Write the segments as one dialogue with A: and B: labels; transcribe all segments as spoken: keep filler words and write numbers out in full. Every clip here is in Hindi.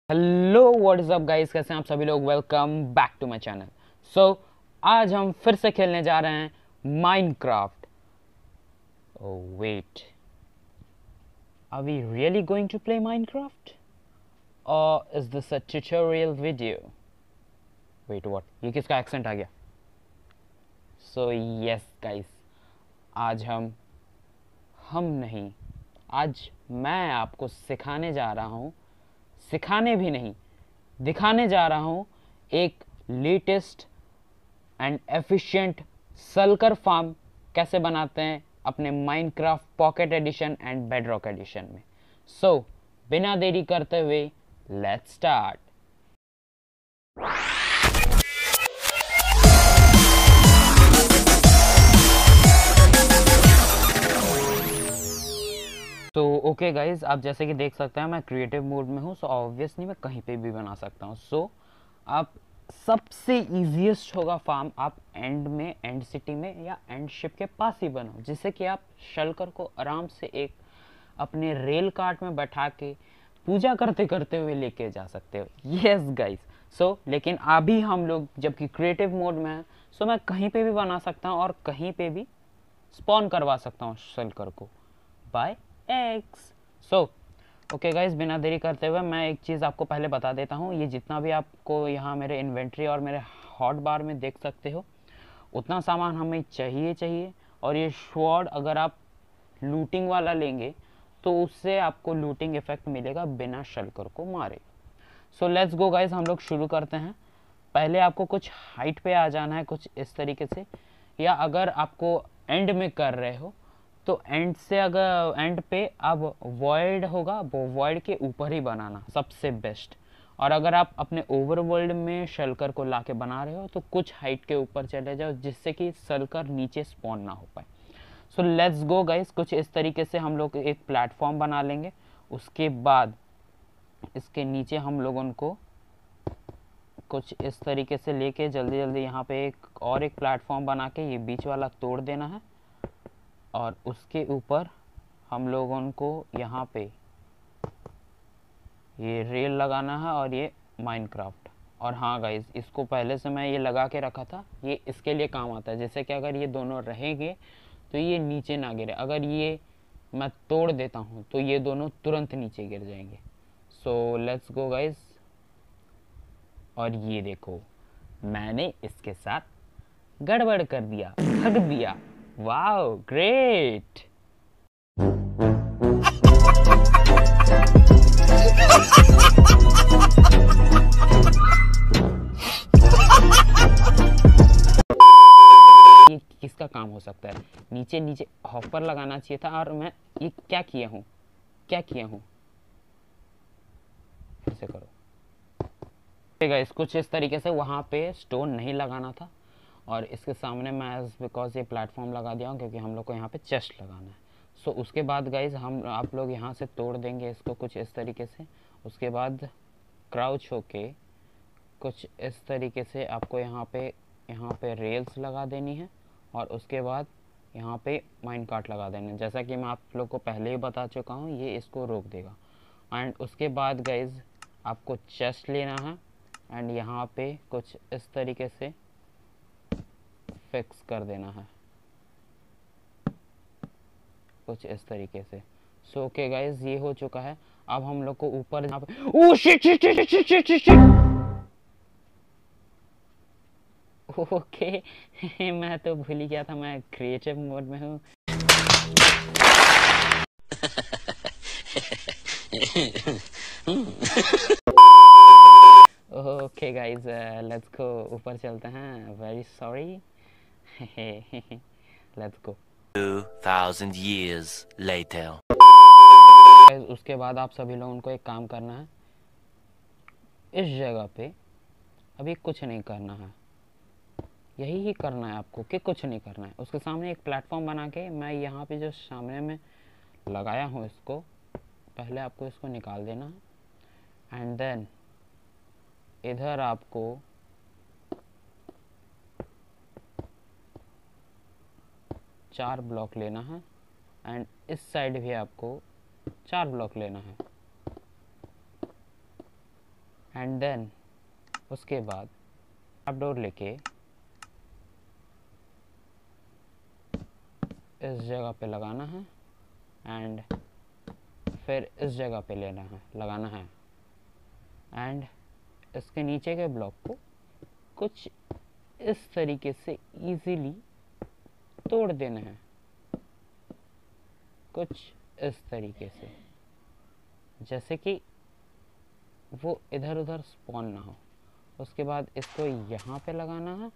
A: Hello what is up guys, कैसे हैं आप सभी लोग। Welcome back to my channel. So आज हम फिर से खेलने जा रहे हैं Minecraft. Oh wait, are we really going to play Minecraft और is this a tutorial video? Wait what, ये किसका एक्सेंट आ गया? सो यस गाइस, आज हम हम नहीं आज मैं आपको सिखाने जा रहा हूँ, सिखाने भी नहीं दिखाने जा रहा हूँ एक latest and efficient shulker farm कैसे बनाते हैं अपने Minecraft pocket edition and Bedrock edition में। सो so, बिना देरी करते हुए लेट्स स्टार्ट। तो ओके गाइज, आप जैसे कि देख सकते हैं मैं क्रिएटिव मोड में हूँ। सो so, ऑब्वियसली मैं कहीं पे भी बना सकता हूँ। सो so, आप सबसे इजीएस्ट होगा फार्म आप एंड में, एंड सिटी में या एंड शिप के पास ही बनाओ, जिससे कि आप शल्कर को आराम से एक अपने रेल कार्ट में बैठा के पूजा करते करते हुए लेके जा सकते हो। यस गाइस, सो लेकिन अभी हम लोग जबकि क्रिएटिव मोड में है, सो so मैं कहीं पे भी बना सकता हूँ और कहीं पे भी स्पॉन करवा सकता हूँ शल्कर को by X. So okay guys, बिना देरी करते हुए मैं एक चीज़ आपको पहले बता देता हूँ। ये जितना भी आपको यहाँ मेरे इन्वेंट्री और मेरे हॉट बार में देख सकते हो, उतना सामान हमें चाहिए चाहिए और ये स्वॉर्ड अगर आप लूटिंग वाला लेंगे तो उससे आपको लूटिंग इफेक्ट मिलेगा बिना शल्कर को मारे। सो लेट्स गो गाइज, हम लोग शुरू करते हैं। पहले आपको कुछ हाइट पे आ जाना है, कुछ इस तरीके से, या अगर आपको एंड में कर रहे हो तो एंड से अगर एंड पे अब वॉइड होगा, वो वॉइड के ऊपर ही बनाना सबसे बेस्ट। और अगर आप अपने ओवरवर्ल्ड में शल्कर को लाके बना रहे हो तो कुछ हाइट के ऊपर चले जाओ, जिससे कि शल्कर नीचे स्पॉन ना हो पाए। सो लेट्स गो गाइस, कुछ इस तरीके से हम लोग एक प्लेटफॉर्म बना लेंगे। उसके बाद इसके नीचे हम लोगों को कुछ इस तरीके से लेके जल्दी जल्दी यहाँ पे एक और एक प्लेटफॉर्म बना के ये बीच वाला तोड़ देना है और उसके ऊपर हम लोगों को यहाँ पे ये रेल लगाना है और ये माइनक्राफ्ट। और हाँ गाइज, इसको पहले से मैं ये लगा के रखा था, ये इसके लिए काम आता है, जैसे कि अगर ये दोनों रहेंगे तो ये नीचे ना गिरे। अगर ये मैं तोड़ देता हूँ तो ये दोनों तुरंत नीचे गिर जाएंगे। So let's go guys. और ये देखो, मैंने इसके साथ गड़बड़ कर दिया, ठग दिया। Wow great. ये किसका काम हो सकता है? नीचे नीचे हॉपर लगाना चाहिए था और मैं ये क्या किया हूँ, क्या किया हूँ? फिर से करो। गाइस, कुछ इस तरीके से वहाँ पे स्टोन नहीं लगाना था और इसके सामने मैं बिकॉज ये प्लेटफॉर्म लगा दिया हूँ क्योंकि हम लोग को यहाँ पे चेस्ट लगाना है। सो so, उसके बाद गाइज हम आप लोग यहाँ से तोड़ देंगे इसको कुछ इस तरीके से। उसके बाद क्राउच होके कुछ इस तरीके से आपको यहाँ पे यहाँ पे रेल्स लगा देनी है और उसके बाद यहाँ पे माइन कार्ट लगा देना है। जैसा कि मैं आप लोग को पहले ही बता चुका हूँ, ये इसको रोक देगा। एंड उसके बाद गाइज आपको चेस्ट लेना है एंड यहाँ पे कुछ इस तरीके से फिक्स कर देना है, कुछ इस तरीके से। सो ओके गाइज, ये हो चुका है। अब हम लोग को ऊपर यहाँ पे oh shit shit shit shit shit shit shit. Okay मैं तो भूल ही गया था मैं क्रिएटिव मोड में हूँ। ओके गाइज, लेट्स गो, ऊपर चलते हैं। Very sorry. Let's go.
B: two thousand years later.
A: उसके बाद आप सभी लोगों को एक काम करना है, इस जगह पे अभी कुछ नहीं करना है, यही ही करना है आपको कि कुछ नहीं करना है। उसके सामने एक प्लेटफॉर्म बना के मैं यहाँ पे जो सामने में लगाया हूँ इसको पहले आपको इसको निकाल देना है एंड देन इधर आपको चार ब्लॉक लेना है एंड इस साइड भी आपको चार ब्लॉक लेना है। एंड देन उसके बाद ट्रैपडोर लेके इस जगह पे लगाना है एंड फिर इस जगह पे लेना है लगाना है एंड इसके नीचे के ब्लॉक को कुछ इस तरीके से इजीली तोड़ देना है, कुछ इस तरीके से, जैसे कि वो इधर उधर स्पॉन ना हो। उसके बाद इसको यहाँ पे लगाना है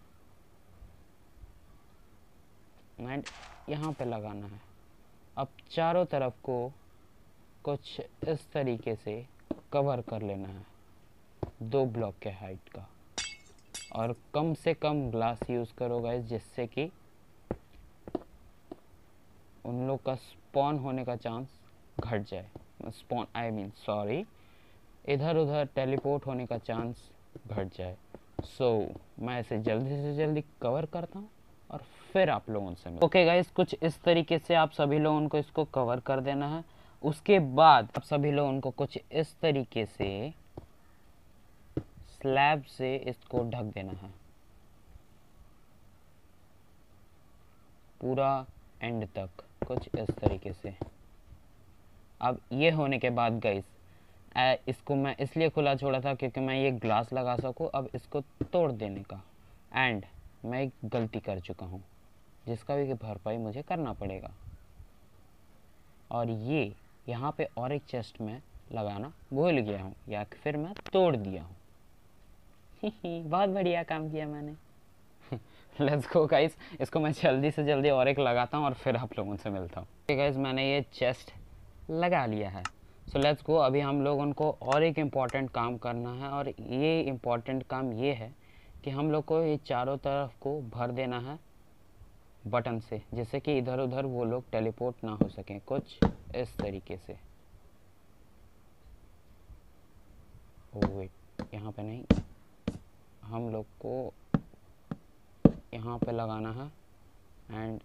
A: एंड यहाँ पे लगाना है। अब चारों तरफ को कुछ इस तरीके से कवर कर लेना है दो ब्लॉक के हाइट का, और कम से कम ग्लास यूज़ करो गाइस, जिससे कि उन लोग का स्पॉन होने का चांस घट जाए। स्पॉन आई मीन सॉरी इधर उधर टेलीपोर्ट होने का चांस घट जाए। सो so, मैं इसे जल्दी से जल्दी कवर करता हूँ और फिर आप लोगों से मिलता हूँ। ओके गाइस, कुछ इस तरीके से आप सभी लोगों को इसको कवर कर देना है। उसके बाद आप सभी लोगों को कुछ इस तरीके से स्लैब से इसको ढक देना है पूरा एंड तक, कुछ इस तरीके से। अब ये होने के बाद गाइस इसको मैं इसलिए खुला छोड़ा था क्योंकि मैं ये ग्लास लगा सकूं अब इसको तोड़ देने का। एंड मैं एक गलती कर चुका हूं जिसका भी भरपाई मुझे करना पड़ेगा, और ये यहाँ पे और एक चेस्ट में लगाना भूल गया हूँ या फिर मैं तोड़ दिया हूँ। बहुत बढ़िया काम किया मैंने। लेट्स गो गाइस, इसको मैं जल्दी से जल्दी और एक लगाता हूँ और फिर आप लोगों से मिलता हूँ। ओके गाइस, मैंने ये चेस्ट लगा लिया है। सो लेट्स गो, अभी हम लोग उनको और एक इम्पॉर्टेंट काम करना है, और ये इम्पॉर्टेंट काम ये है कि हम लोग को ये चारों तरफ को भर देना है बटन से, जिससे कि इधर उधर वो लोग टेलीपोर्ट ना हो सकें, कुछ इस तरीके से। ओह वेट, यहाँ पे नहीं, हम लोग को यहाँ पे लगाना है एंड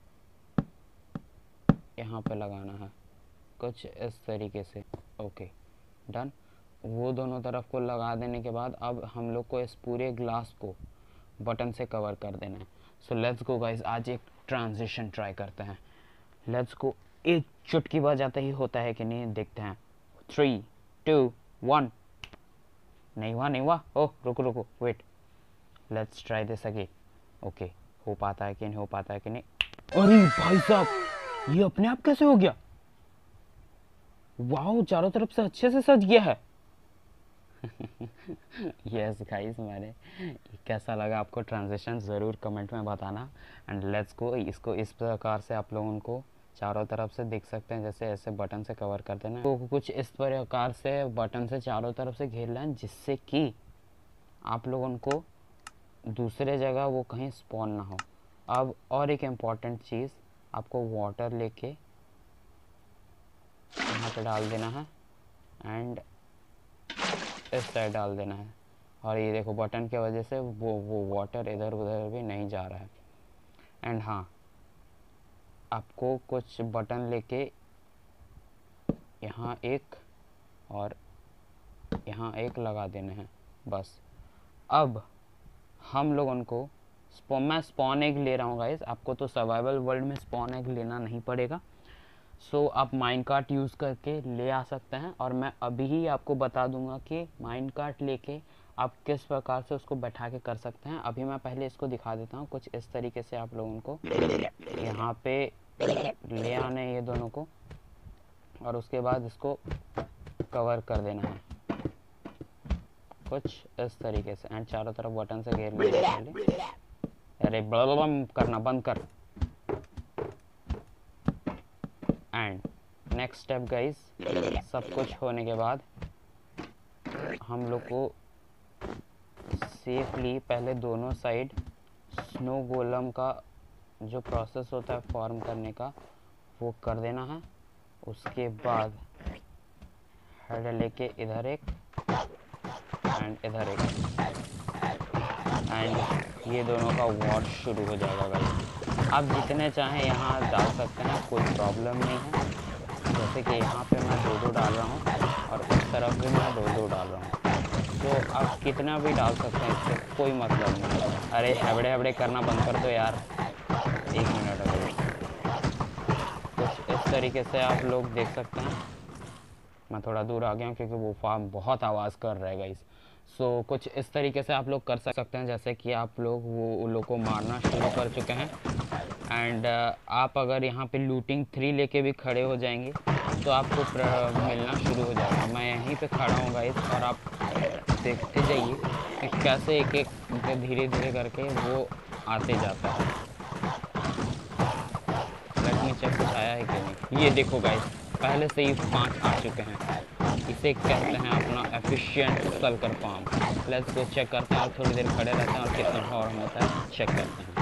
A: यहाँ पे लगाना है, कुछ इस तरीके से। Okay done. वो दोनों तरफ को लगा देने के बाद अब हम लोग को इस पूरे ग्लास को बटन से कवर कर देना है। सो लेट्स गो गाइस, आज एक ट्रांजिशन ट्राई करते हैं। लेट्स गो, एक चुटकी बजाते ही होता है कि नहीं, देखते हैं। Three two one. नहीं हुआ नहीं हुआ ओह रुको रुको wait, let's try this again. Okay, हो पाता है कि नहीं हो पाता है कि नहीं। अरे भाई साहब, ये अपने आप कैसे हो गया? वाओ, चारों तरफ से अच्छे से सज गया है। यस गाइस, मैंने कैसा लगा आपको ट्रांजिशन ज़रूर कमेंट में बताना। एंड लेट्स गो, इसको इस प्रकार से आप लोगों को चारों तरफ से देख सकते हैं, जैसे ऐसे बटन से कवर कर देना। तो कुछ इस प्रकार से बटन से चारों तरफ से घेर लें, जिससे कि आप लोगों को दूसरे जगह वो कहीं स्पॉन ना हो। अब और एक इम्पॉर्टेंट चीज़, आपको वाटर लेके यहाँ पे डाल देना है एंड इस साइड डाल देना है, और ये देखो बटन की वजह से वो वो वाटर इधर उधर भी नहीं जा रहा है। एंड हाँ, आपको कुछ बटन लेके यहाँ एक और यहाँ एक लगा देने हैं बस। अब हम लोग उनको स्पॉन, मैं स्पॉन एग ले रहा हूँ गाइस, आपको तो सर्वाइवल वर्ल्ड में स्पॉन एग लेना नहीं पड़ेगा। सो so, आप माइन कार्ट यूज़ करके ले आ सकते हैं, और मैं अभी ही आपको बता दूंगा कि माइन कार्ट लेके आप किस प्रकार से उसको बैठा के कर सकते हैं। अभी मैं पहले इसको दिखा देता हूँ। कुछ इस तरीके से आप लोगों को यहाँ पे ले आना है ये दोनों को, और उसके बाद इसको कवर कर देना है कुछ इस तरीके से, एंड चारों तरफ बटन से घेर लेना पहले। अरे ब्लम करना बंद कर। एंड नेक्स्ट स्टेप गाइस, सब कुछ होने के बाद हम लोग को सेफली पहले दोनों साइड स्नो गोलम का जो प्रोसेस होता है फॉर्म करने का वो कर देना है। उसके बाद हेड लेके इधर एक एंड इधर एक, एंड ये दोनों का वॉश शुरू हो जाएगा गाइस। आप जितने चाहें यहाँ डाल सकते हैं, कोई प्रॉब्लम नहीं है। जैसे कि यहाँ पे मैं दो दो डाल रहा हूँ और इस तरफ भी मैं दो दो डाल रहा हूँ। तो आप कितना भी डाल सकते हैं, इससे कोई मतलब नहीं। अरे एवड़े एवड़े करना बंद कर दो यार, एक मिनट अभी। कुछ इस तरीके से आप लोग देख सकते हैं। मैं थोड़ा दूर आ गया हूँ क्योंकि वो फार्म बहुत आवाज़ कर रहा है गाइस। सो so, कुछ इस तरीके से आप लोग कर सकते हैं, जैसे कि आप लोग वो उन लोग को मारना शुरू कर चुके हैं। एंड uh, आप अगर यहाँ पे लूटिंग थ्री लेके भी खड़े हो जाएंगे तो आपको मिलना शुरू हो जाएगा। मैं यहीं पे खड़ा हूँ गाइस, और आप देखते जाइए कि कैसे एक एक धीरे धीरे करके वो आते जाता है। लेट मी चेक कुछ आया है कि नहीं। ये देखो गाइस, पहले से ही पाँच आ चुके हैं। इसे कहते हैं अपना efficient shulker farm. Let's go check करते हैं, और थोड़ी देर खड़े रहते हैं और कितना फॉर्म होता है चेक करते हैं।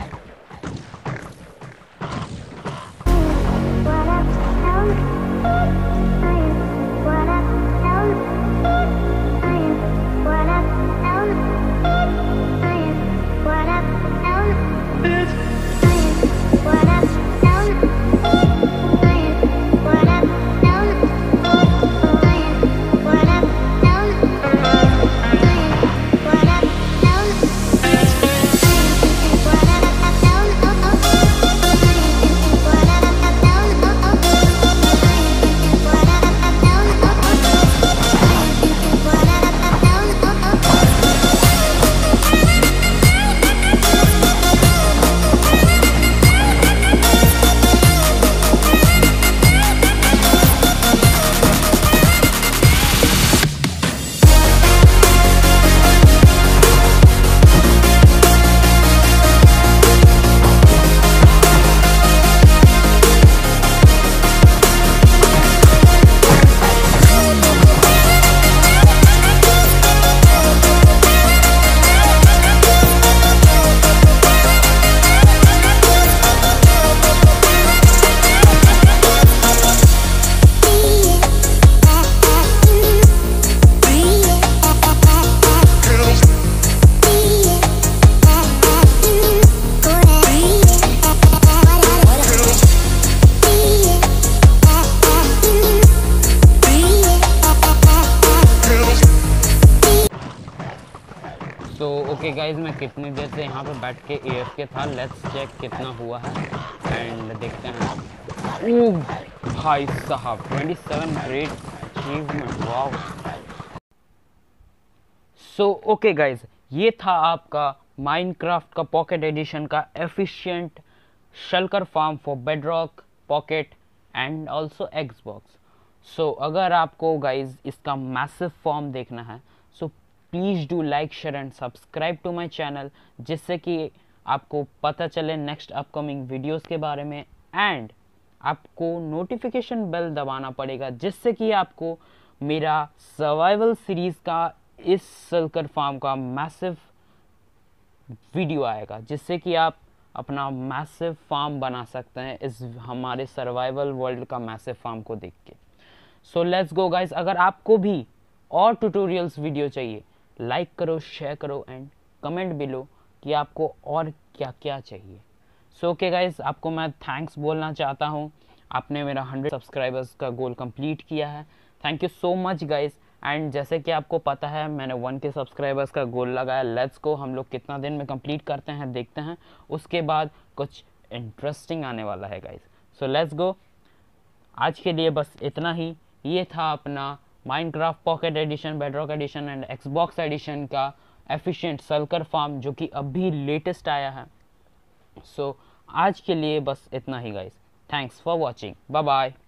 A: सो ओके गाइज, मैं कितनी देर से यहाँ पे बैठ के ए एफ के था। लेट्स चेक कितना हुआ है एंड देखते हैं। ओह भाई साहब, twenty seven great achievement, wow. So okay guys, ये था आपका माइनक्राफ्ट का पॉकेट एडिशन का efficient shulker farm for Bedrock, pocket and also Xbox. So अगर आपको गाइज इसका मैसिव फॉर्म देखना है, so please do like, share and subscribe to my channel, जिससे कि आपको पता चले नेक्स्ट अपकमिंग वीडियोस के बारे में। एंड आपको नोटिफिकेशन बेल दबाना पड़ेगा, जिससे कि आपको मेरा सर्वाइवल सीरीज़ का इस शल्कर फार्म का मैसिव वीडियो आएगा, जिससे कि आप अपना मैसिव फार्म बना सकते हैं इस हमारे सर्वाइवल वर्ल्ड का मैसिव फार्म को देख के। So let's go guys. अगर आपको भी और ट्यूटोरियल्स वीडियो चाहिए, लाइक करो, शेयर करो एंड कमेंट बिलो कि आपको और क्या क्या चाहिए। सो ओके गाइज, आपको मैं थैंक्स बोलना चाहता हूँ, आपने मेरा हंड्रेड सब्सक्राइबर्स का गोल कंप्लीट किया है। Thank you so much guys. And जैसे कि आपको पता है, मैंने वन के सब्सक्राइबर्स का गोल लगाया। लेट्स गो, हम लोग कितना दिन में कंप्लीट करते हैं देखते हैं। उसके बाद कुछ इंटरेस्टिंग आने वाला है गाइज। सो लेट्स गो, आज के लिए बस इतना ही। ये था अपना Minecraft pocket edition, bedrock edition and Xbox edition का एफिशिएंट शल्कर फार्म, जो कि अभी लेटेस्ट आया है। सो so, आज के लिए बस इतना ही guys. Thanks for watching, bye bye.